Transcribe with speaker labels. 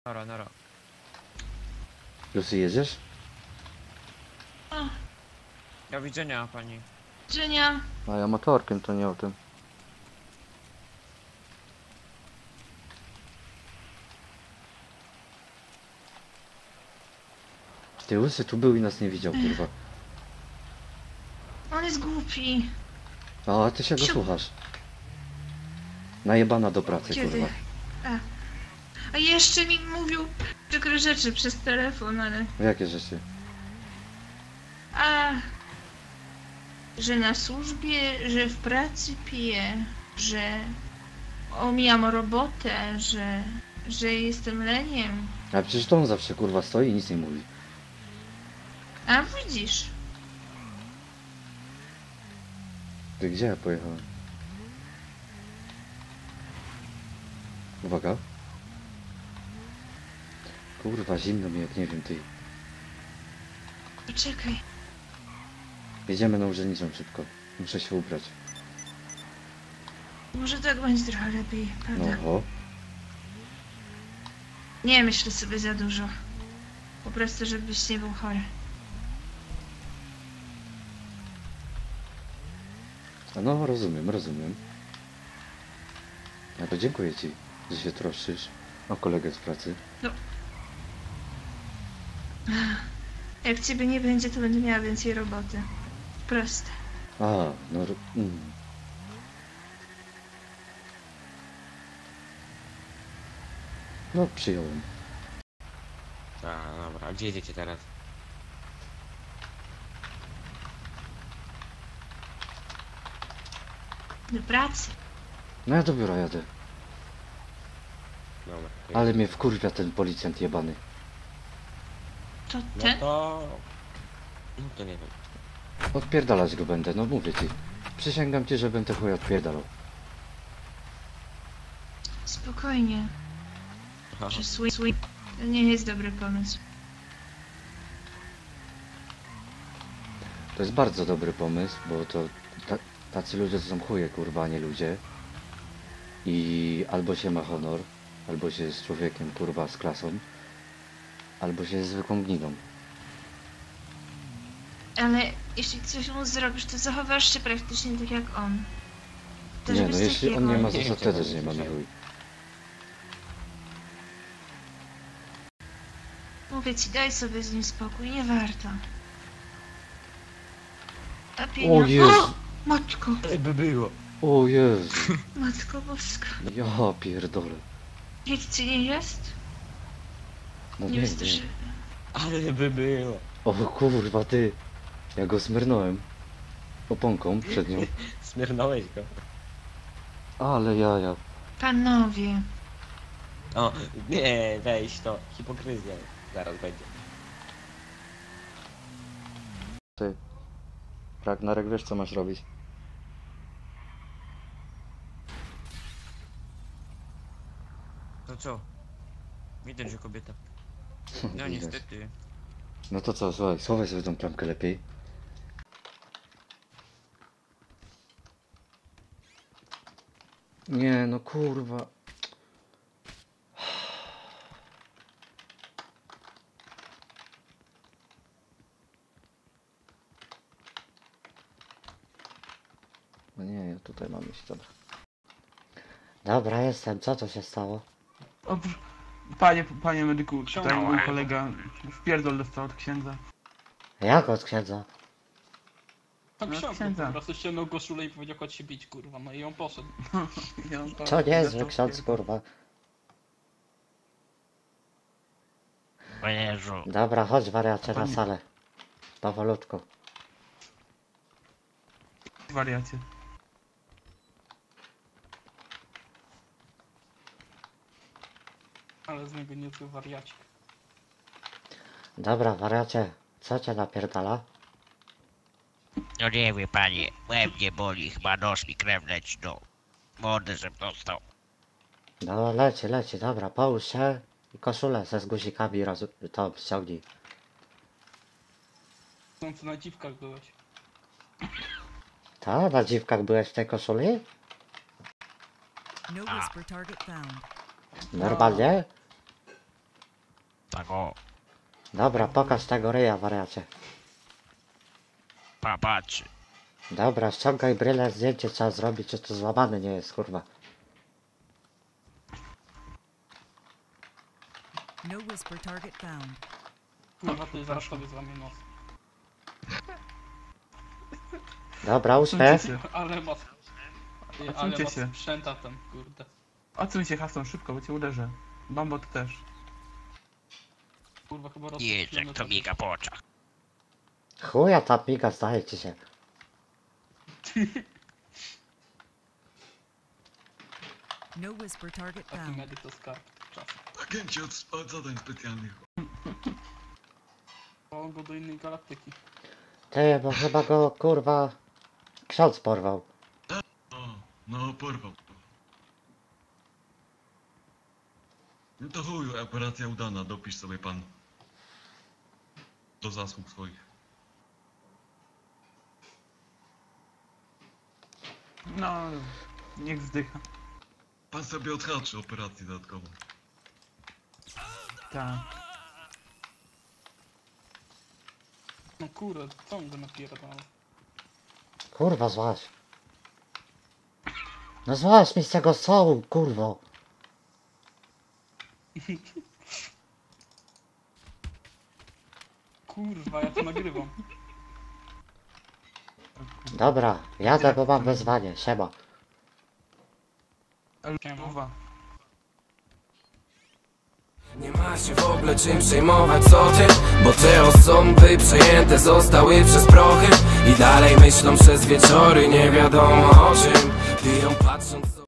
Speaker 1: Nara, nara.
Speaker 2: Lucy, jedziesz?
Speaker 3: O,
Speaker 1: Do widzenia, pani.
Speaker 3: Dzienia.
Speaker 2: A ja motorkiem, to nie o tym. Ty Łysy tu był i nas nie widział, kurwa.
Speaker 3: On jest głupi.
Speaker 2: A ty się go słuchasz. Najebana do pracy,
Speaker 3: Kiedy?
Speaker 2: kurwa.
Speaker 3: A jeszcze mi mówił przykre rzeczy przez telefon, ale...
Speaker 2: Jakie rzeczy?
Speaker 3: A... Że na służbie, że w pracy pije, że... Omijam robotę, że jestem leniem.
Speaker 2: A przecież to on zawsze, kurwa, stoi i nic nie mówi.
Speaker 3: A widzisz?
Speaker 2: Ty gdzie ja pojechałem? Uwaga. Kurwa, zimno mi jak nie wiem, ty.
Speaker 3: Poczekaj.
Speaker 2: Jedziemy na urzędniczą szybko. Muszę się ubrać.
Speaker 3: Może tak będzie trochę lepiej, prawda?
Speaker 2: No,
Speaker 3: Nie myślę sobie za dużo. Po prostu, żebyś nie był chory.
Speaker 2: no, rozumiem, rozumiem. No to dziękuję ci, że się troszczysz o kolegę z pracy.
Speaker 3: Jak ciebie nie będzie, to będę miała więcej roboty. Proste.
Speaker 2: A, no... No, przyjąłem.
Speaker 1: A, dobra, a gdzie jedziecie teraz?
Speaker 3: Do pracy.
Speaker 2: No ja do biura jadę.
Speaker 1: Dobra.
Speaker 2: Ale mnie wkurwia ten policjant jebany.
Speaker 3: To
Speaker 1: No
Speaker 3: ten?
Speaker 1: to... No to nie wiem.
Speaker 2: Odpierdalać go będę, no mówię ci. Przysięgam ci, że będę chuj odpierdalał.
Speaker 3: Spokojnie.
Speaker 1: Aha.
Speaker 3: Że swój. To nie jest dobry pomysł.
Speaker 2: To jest bardzo dobry pomysł, bo to tacy ludzie to są chuje, kurwa, a nie ludzie. I albo się ma honor, albo się jest człowiekiem, kurwa, z klasą, albo się jest zwykłą gnidą.
Speaker 3: Ale jeśli coś mu zrobisz, to zachowasz się praktycznie tak jak on. To
Speaker 2: Nie,
Speaker 3: żeby
Speaker 2: no
Speaker 3: z
Speaker 2: jeśli on
Speaker 3: takiego-
Speaker 2: nie ma
Speaker 1: Nie
Speaker 2: zasad,
Speaker 1: wiem,
Speaker 2: to też nie ma na
Speaker 1: chciałem.
Speaker 2: chuj.
Speaker 3: Mówię ci, daj sobie z nim spokój, nie warto. A
Speaker 2: O
Speaker 3: pieniądze...
Speaker 2: Jezu!
Speaker 3: Matko!
Speaker 1: By było.
Speaker 2: O Jezu!
Speaker 3: Matko boska.
Speaker 2: Ja pierdolę.
Speaker 3: Nic ci nie jest?
Speaker 2: No
Speaker 3: Nie
Speaker 2: nie,
Speaker 3: wystarczy...
Speaker 2: nie.
Speaker 1: Ale by było.
Speaker 2: O kurwa, ty! Ja go smyrnąłem. Oponką przed nią.
Speaker 1: Smyrnąłeś go.
Speaker 2: Ale jaja.
Speaker 3: Panowie.
Speaker 1: O, nie, weź to. Hipokryzja. Zaraz będzie.
Speaker 2: Ty. Ragnarek, wiesz co masz robić?
Speaker 1: To co? Widać, że kobieta. No
Speaker 2: Widać.
Speaker 1: niestety.
Speaker 2: No to co, słuchaj, schowaj sobie tą klamkę lepiej. Nie, no kurwa. No nie, ja tutaj mam iść, dobra. Dobra, jestem. Co to się stało?
Speaker 4: Panie medyku, tutaj mój kolega wpierdol dostał od księdza.
Speaker 2: Jak od księdza?
Speaker 5: Tak
Speaker 4: No,
Speaker 5: ksiądz
Speaker 4: księdza.
Speaker 5: po prostu ściągnął koszulę i powiedział chodź się bić, kurwa, no i on poszedł.
Speaker 4: I on
Speaker 2: To nie jest,
Speaker 4: dostał
Speaker 2: że ksiądz,
Speaker 4: wpierdol.
Speaker 2: kurwa.
Speaker 6: O Jezu.
Speaker 2: Dobra, chodź wariacie na
Speaker 4: Panie-
Speaker 2: salę. Powolutku.
Speaker 4: Wariacie.
Speaker 5: Ale z niego niezły wariacik.
Speaker 2: Dobra, wariacie. Co cię napierdala?
Speaker 6: No nie wie panie, łeb mnie boli, chyba nos mi krew leci, no. Mordę żem dostał.
Speaker 2: No leci, leci, dobra, połóż się i koszulę ze z guzikami to ściągnij.
Speaker 5: No co na dziwkach byłeś.
Speaker 2: Ta, na dziwkach byłeś w tej koszuli?
Speaker 7: No whisper target found.
Speaker 2: Normalnie?
Speaker 6: na go.
Speaker 2: Dobra, pokaż tego ryja, wariacie.
Speaker 6: Patrzy.
Speaker 2: Dobra, ściągaj bryle, zdjęcie trzeba zrobić, czy to złamany nie jest, kurwa.
Speaker 7: No whisper target found.
Speaker 5: Kurwa, ty zaraz tobie złamię nos.
Speaker 2: Dobra,
Speaker 4: Odsuńcie
Speaker 2: uśmiech.
Speaker 4: się.
Speaker 5: Ale ma... Ale
Speaker 4: Odsuńcie
Speaker 5: ma
Speaker 4: się.
Speaker 5: sprzęta ten, kurde.
Speaker 4: Odsuń się Haston szybko, bo cię uderzę. Bambo ty też.
Speaker 5: Kurwa, chyba
Speaker 6: Jedź jak to miga po oczach.
Speaker 2: Chuja ta piga, zdaje ci się.
Speaker 7: No whisper target
Speaker 5: Taki
Speaker 7: found.
Speaker 5: medyk to skarb czas.
Speaker 8: Agenci od zadań specjalnych.
Speaker 5: Pałam go do innej galaktyki.
Speaker 2: Ty, bo chyba go, kurwa, ksiądz porwał.
Speaker 8: O, no porwał. No to chuj, operacja udana, dopisz sobie pan. Do zasług swoich.
Speaker 4: No, niech zdycha.
Speaker 8: Pan sobie odhaczy operację dodatkową.
Speaker 4: Tak.
Speaker 5: No kurde, co on go napierdał?
Speaker 2: Kurwa, złaś. No złaś mi z tego stołu, kurwo.
Speaker 5: Kurwa, ja to nagrywam.
Speaker 2: Dobra, jadę, bo mam wezwanie, siema.
Speaker 4: Elżuwa.
Speaker 9: Nie ma się w ogóle czym przejmować, co ty? Bo te osoby przejęte zostały przez prochy i dalej myślą przez wieczory, nie wiadomo o czym. Piją patrząc